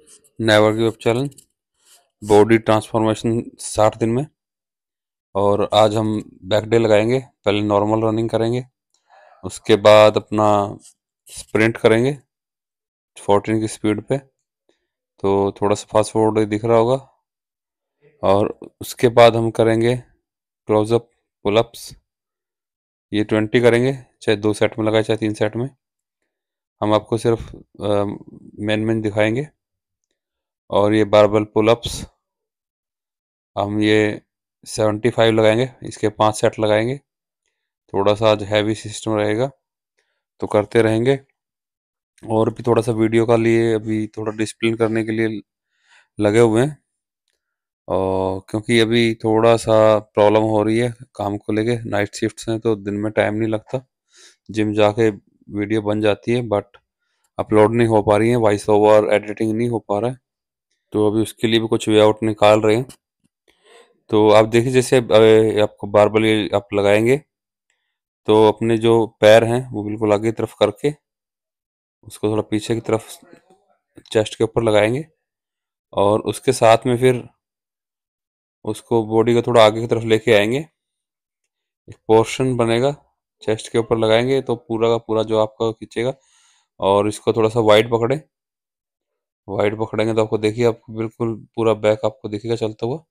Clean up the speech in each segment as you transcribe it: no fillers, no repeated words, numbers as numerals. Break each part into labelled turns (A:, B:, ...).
A: Never give up challenge body transformation 60 दिन में। और आज हम बैक डे लगाएंगे। पहले नॉर्मल रनिंग करेंगे, उसके बाद अपना स्प्रिंट करेंगे 14 की स्पीड पे, तो थोड़ा सा फास्ट फॉरवर्ड दिख रहा होगा। और उसके बाद हम करेंगे क्लोजअप पुलअप्स, ये 20 करेंगे, चाहे 2 सेट में लगाए चाहे 3 सेट में। हम आपको सिर्फ मेन दिखाएंगे। और ये बारबल पुलअप्स हम ये 75 लगाएंगे, इसके 5 सेट लगाएंगे। थोड़ा सा आज हैवी सिस्टम रहेगा तो करते रहेंगे। और भी थोड़ा सा वीडियो का लिए अभी थोड़ा डिसिप्लिन करने के लिए लगे हुए हैं, और क्योंकि अभी थोड़ा सा प्रॉब्लम हो रही है काम को लेके। नाइट शिफ्ट्स हैं तो दिन में टाइम नहीं लगता, जिम जाके वीडियो बन जाती है बट अपलोड नहीं हो पा रही है, वॉइस ओवर एडिटिंग नहीं हो पा रहा है, तो अभी उसके लिए भी कुछ वे आउट निकाल रहे हैं। तो आप देखिए, जैसे आपको बारबल ये आप लगाएंगे तो अपने जो पैर हैं वो बिल्कुल आगे की तरफ करके उसको थोड़ा पीछे की तरफ चेस्ट के ऊपर लगाएंगे, और उसके साथ में फिर उसको बॉडी को थोड़ा आगे की तरफ लेके आएंगे। एक पोर्शन बनेगा, चेस्ट के ऊपर लगाएंगे तो पूरा का पूरा जो आपका खींचेगा। और इसको थोड़ा सा वाइड पकड़े, वाइड पकड़ेंगे तो आपको देखिए आपको बिल्कुल पूरा बैक आपको दिखेगा चलता हुआ।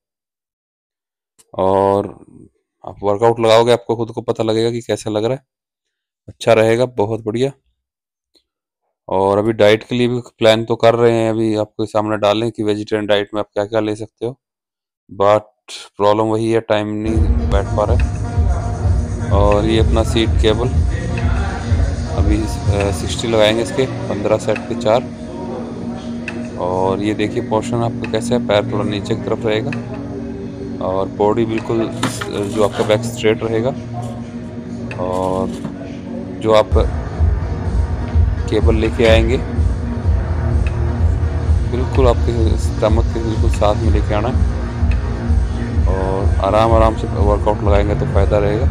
A: और आप वर्कआउट लगाओगे आपको खुद को पता लगेगा कि कैसा लग रहा है, अच्छा रहेगा, बहुत बढ़िया। और अभी डाइट के लिए भी प्लान तो कर रहे हैं, अभी आपके सामने डालें कि वेजिटेरियन डाइट में आप क्या क्या ले सकते हो, बट प्रॉब्लम वही है, टाइम नहीं बैठ पा रहा है। और ये अपना सीट केबल अभी 60 लगाएंगे, इसके 15 सेट के 4। और ये देखिए पोर्शन आपका कैसे है, पैर थोड़ा नीचे की तरफ रहेगा और बॉडी बिल्कुल जो आपका बैक स्ट्रेट रहेगा। और जो आप केबल लेके आएंगे बिल्कुल आपके स्टमक के बिल्कुल साथ में लेके आना है, और आराम आराम से वर्कआउट लगाएंगे तो फ़ायदा रहेगा।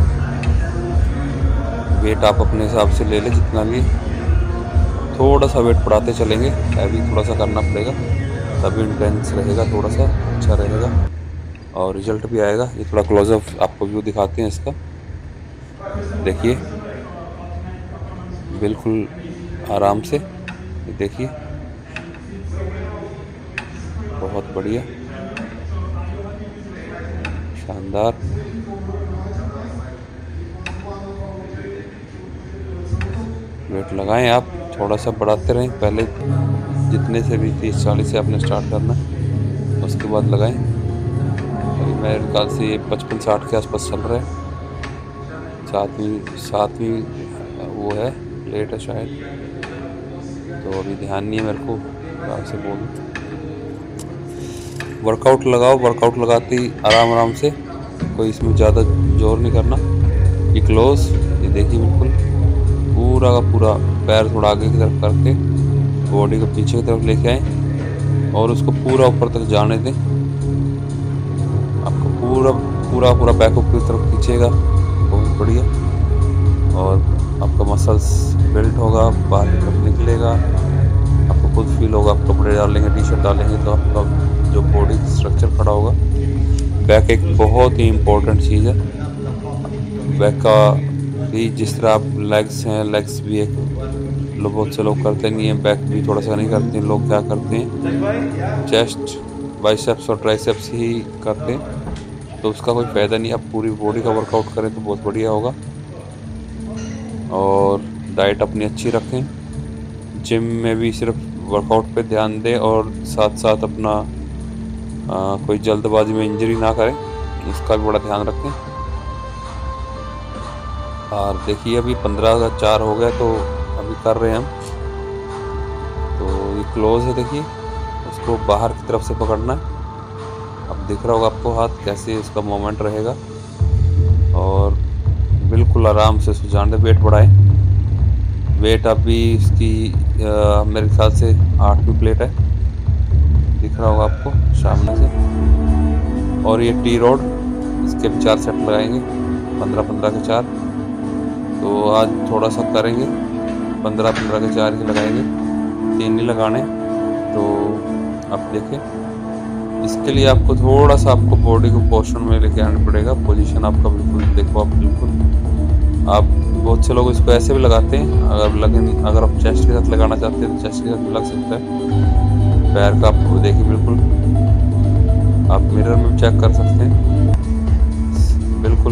A: वेट आप अपने हिसाब से ले लें जितना भी, थोड़ा सा वेट बढ़ाते चलेंगे, हैवी थोड़ा सा करना पड़ेगा तभी इंटेंस रहेगा, थोड़ा सा अच्छा रहेगा और रिजल्ट भी आएगा। ये थोड़ा क्लोजअप आपको व्यू दिखाते हैं इसका, देखिए बिल्कुल आराम से, ये देखिए बहुत बढ़िया, शानदार। वेट लगाएं, आप थोड़ा सा बढ़ाते रहें, पहले जितने से भी 30-40 से आपने स्टार्ट करना है, उसके बाद लगाएं। अभी मेरे ख्याल से ये 55-60 के आसपास चल रहा है, सातवीं वो है, प्लेट है शायद, तो अभी ध्यान नहीं है मेरे को कहाँ से बोलूं। वर्कआउट लगाओ, वर्कआउट लगाते ही आराम आराम से, कोई इसमें ज़्यादा जोर नहीं करना। ये क्लोज, ये देखिए बिल्कुल पूरा का पूरा पैर थोड़ा आगे की तरफ करके बॉडी को पीछे की तरफ लेके आए और उसको पूरा ऊपर तक जाने दें। आपको पूरा पूरा पूरा बैक ऊपर की तरफ खींचेगा, बहुत बढ़िया। और आपका मसल्स बिल्ड होगा, बाहर की तरफ निकलेगा, आपको खुद फील होगा। आप कपड़े डालेंगे, टी शर्ट डालेंगे तो आपका जो बॉडी स्ट्रक्चर खड़ा होगा। बैक एक बहुत ही इम्पोर्टेंट चीज़ है, बैक का भी जिस तरह आप लेग्स हैं, लेग्स भी एक लोग बहुत से लोग करते नहीं हैं, बैक भी थोड़ा सा नहीं करते हैं। लोग क्या करते हैं, चेस्ट बाइसेप्स और ट्राइसेप्स ही करते हैं, तो उसका कोई फ़ायदा नहीं। आप पूरी बॉडी का वर्कआउट करें तो बहुत बढ़िया होगा। और डाइट अपनी अच्छी रखें, जिम में भी सिर्फ वर्कआउट पे ध्यान दें और साथ साथ अपना कोई जल्दबाजी में इंजरी ना करें, इसका भी बड़ा ध्यान रखें। और देखिए अभी 15 का 4 हो गया, तो अभी कर रहे हैं हम, तो ये क्लोज है, देखिए उसको बाहर की तरफ से पकड़ना है। अब दिख रहा होगा आपको हाथ कैसे उसका मोमेंट रहेगा, और बिल्कुल आराम से उसको जान दे। वेट बढ़ाएं, वेट अभी इसकी मेरे ख्याल से 8वीं प्लेट है, दिख रहा होगा आपको सामने से। और ये टी रोड, इसके भी 4 सेट लगाएंगे, 15-15 के 4। तो आज थोड़ा सा करेंगे, 15-15 के 4 ही लगाएंगे, 3 नहीं लगाने, तो देखिए, इसके लिए आपको थोड़ा सा आपको बॉडी को पोर्शन में लेके आना पड़ेगा। पोजीशन आपका बिल्कुल देखो, आप बिल्कुल आप बहुत से लोग इसको ऐसे भी लगाते हैं, लेकिन अगर आप चेस्ट के साथ लगाना चाहते हैं तो चेस्ट के साथ भी लग सकता है। पैर का आप देखिए, बिल्कुल आप मिरर में चेक कर सकते हैं, बिल्कुल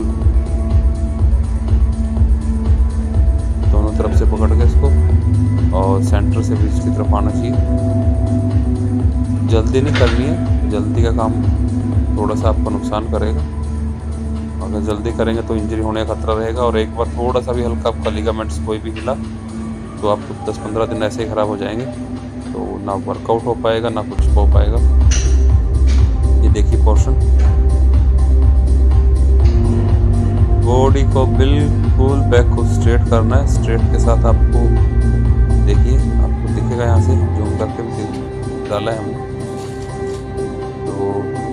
A: दोनों तरफ से पकड़ के इसको, और सेंटर से बीच की तरफ आना चाहिए। जल्दी नहीं करनी है, जल्दी का काम थोड़ा सा आपको नुकसान करेगा। अगर जल्दी करेंगे तो इंजरी होने का खतरा रहेगा, और एक बार थोड़ा सा भी हल्का आपका लिगामेंट्स कोई भी हिला तो आपको 10-15 दिन ऐसे ही खराब हो जाएंगे। तो ना वर्कआउट हो पाएगा, ना कुछ हो पाएगा। ये देखिए पोर्शन, बॉडी को बिल्कुल बैक को स्ट्रेट करना है। स्ट्रेट के साथ आपको देखिए, आपको दिखेगा यहाँ से जूम करके भी डाला है हमने, तो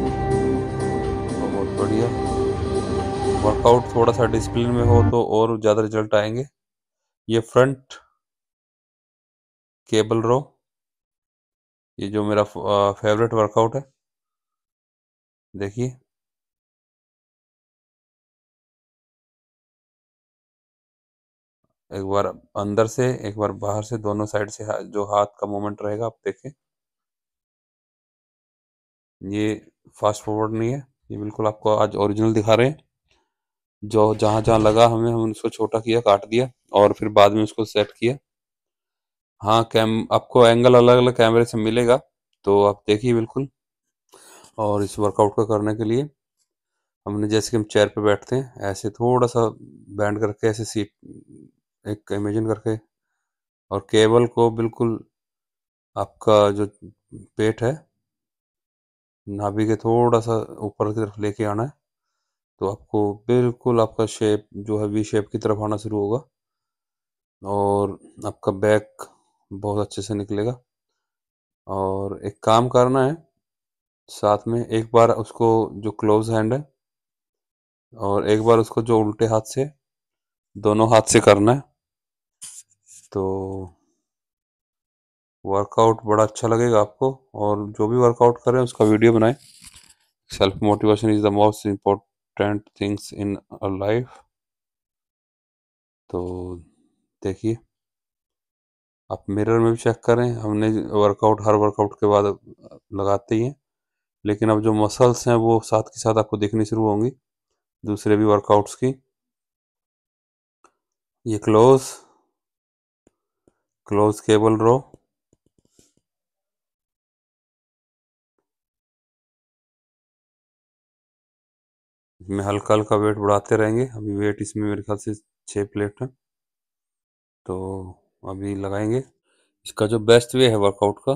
A: बहुत बढ़िया। वर्कआउट थोड़ा सा डिसिप्लिन में हो तो और ज़्यादा रिजल्ट आएंगे। ये फ्रंट केबल रो, ये जो मेरा फेवरेट वर्कआउट है, देखिए एक बार अंदर से एक बार बाहर से, दोनों साइड से जो हाथ का मूवमेंट रहेगा आप देखें। ये फास्ट फॉरवर्ड नहीं है, ये बिल्कुल आपको आज ओरिजिनल दिखा रहे हैं। जो जहाँ जहाँ लगा हमें, हमने उसको छोटा किया, काट दिया, और फिर बाद में उसको सेट किया। हाँ, आपको एंगल अलग अलग कैमरे से मिलेगा, तो आप देखिए बिल्कुल। और इस वर्कआउट को करने के लिए हमने, जैसे कि हम चेयर पे बैठते हैं ऐसे थोड़ा सा बैंड करके, ऐसे सीट एक इमेजिन करके, और केबल को बिल्कुल आपका जो पेट है, नाभि के थोड़ा सा ऊपर की तरफ लेके आना है, तो आपको बिल्कुल आपका शेप जो है वी शेप की तरफ आना शुरू होगा, और आपका बैक बहुत अच्छे से निकलेगा। और एक काम करना है साथ में, एक बार उसको जो क्लोज हैंड है, और एक बार उसको जो उल्टे हाथ से, दोनों हाथ से करना है, तो वर्कआउट बड़ा अच्छा लगेगा आपको। और जो भी वर्कआउट करें उसका वीडियो बनाएं। Self motivation is the most important things in a life. तो देखिए, आप मिरर में भी चेक करें, हमने वर्कआउट हर वर्कआउट के बाद लगाते ही हैं, लेकिन अब जो मसल्स हैं वो साथ के साथ आपको दिखनी शुरू होंगी दूसरे भी वर्कआउट्स की। ये क्लोज केबल रो, इसमें हल्का हल्का वेट बढ़ाते रहेंगे। अभी वेट इसमें मेरे ख्याल से 6 प्लेट है, तो अभी लगाएंगे। इसका जो बेस्ट वे है वर्कआउट का,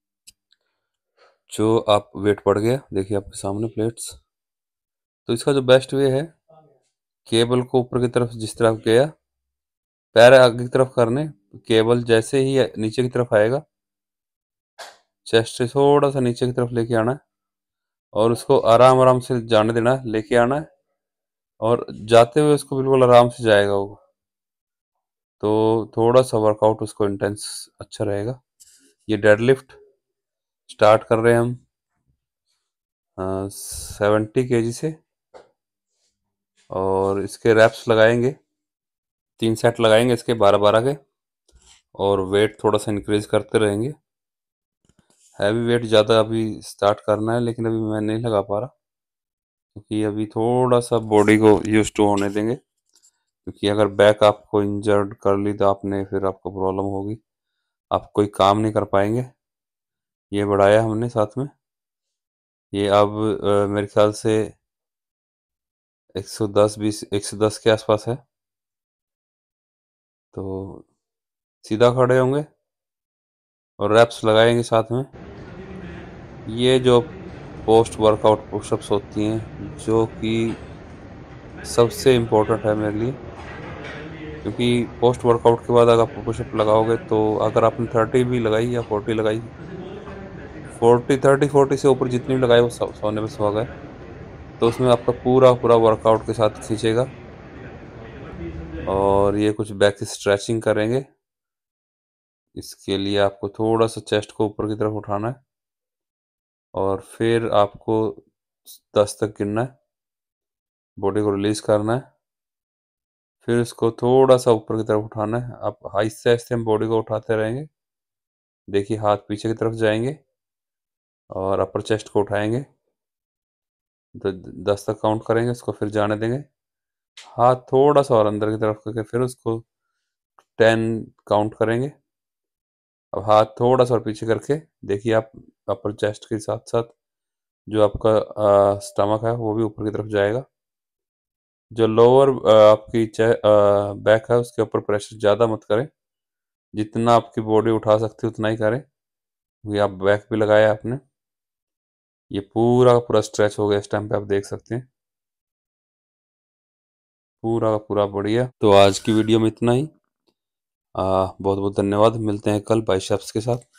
A: जो आप वेट बढ़ गया देखिए आपके सामने प्लेट्स, तो इसका जो बेस्ट वे है, केबल को ऊपर की तरफ जिस तरह गया, पैर आगे की तरफ करने, केबल जैसे ही नीचे की तरफ आएगा, चेस्ट से थोड़ा सा नीचे की तरफ लेके आना है, और उसको आराम आराम से जाने देना है, लेके आना है, और जाते हुए उसको बिल्कुल आराम से जाएगा वो, तो थोड़ा सा वर्कआउट उसको इंटेंस अच्छा रहेगा। ये डेडलिफ्ट स्टार्ट कर रहे हैं हम 70 kg से, और इसके रैप्स लगाएंगे, 3 सेट लगाएंगे इसके 12-12 के, और वेट थोड़ा सा इंक्रीज करते रहेंगे। हैवी वेट ज़्यादा अभी स्टार्ट करना है, लेकिन अभी मैं नहीं लगा पा रहा, क्योंकि अभी थोड़ा सा बॉडी को यूज टू होने देंगे। क्योंकि अगर बैक आपको इंजर्ड कर ली तो आपने, फिर आपको प्रॉब्लम होगी, आप कोई काम नहीं कर पाएंगे। ये बढ़ाया हमने साथ में, ये अब मेरे ख्याल से 110 के आसपास है। तो सीधा खड़े होंगे और रैप्स लगाएंगे साथ में। ये जो पोस्ट वर्कआउट पुशअप्स होती हैं, जो कि सबसे इम्पोर्टेंट है मेरे लिए, क्योंकि पोस्ट वर्कआउट के बाद अगर आप पुशअप लगाओगे, तो अगर आपने 30 भी लगाई या 40 लगाई, 40 से ऊपर जितनी भी लगाई वो सोने पे सुहागा है, तो उसमें आपका पूरा पूरा वर्कआउट के साथ खींचेगा। और ये कुछ बैक की स्ट्रेचिंग करेंगे, इसके लिए आपको थोड़ा सा चेस्ट को ऊपर की तरफ उठाना है, और फिर आपको 10 तक गिनना है, बॉडी को रिलीज करना है, फिर इसको थोड़ा सा ऊपर की तरफ उठाना है। आप आहिस्ते आहिस्ते हम बॉडी को उठाते रहेंगे। देखिए हाथ पीछे की तरफ जाएंगे और अपर चेस्ट को उठाएंगे, तो 10 तक काउंट करेंगे, उसको फिर जाने देंगे। हाथ थोड़ा सा और अंदर की तरफ करके फिर उसको 10 काउंट करेंगे। अब हाथ थोड़ा सा और पीछे करके देखिए आप अपर चेस्ट के साथ साथ जो आपका स्टमक है वो भी ऊपर की तरफ जाएगा। जो लोअर आपकी बैक है उसके ऊपर प्रेशर ज़्यादा मत करें, जितना आपकी बॉडी उठा सकती है उतना ही करें, क्योंकि आप बैक भी लगाया है आपने। ये पूरा का पूरा स्ट्रेच हो गया, इस टाइम पे आप देख सकते हैं, पूरा का पूरा बढ़िया। तो आज की वीडियो में इतना ही। बहुत बहुत धन्यवाद, मिलते हैं कल बाइसेप्स के साथ।